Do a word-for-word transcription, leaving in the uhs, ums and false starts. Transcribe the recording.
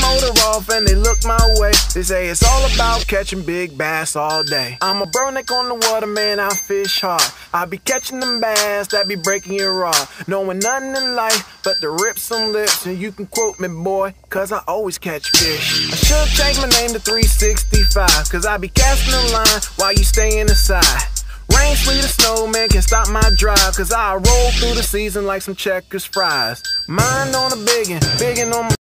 motor off and they look my way. They say it's all about catching big bass all day. I'm a burnick on the water, man, I fish hard. I be catching them bass that be breaking your rod. Knowing nothing in life but to rip some lips. And you can quote me, boy, cause I always catch fish. I should change my name to three sixty-five, cause I be casting the line while you stay inside. Rain, sleet, or snow, man, can't stop my drive, cause I roll through the season like some Checkers fries. Mind on a biggin', biggin' on my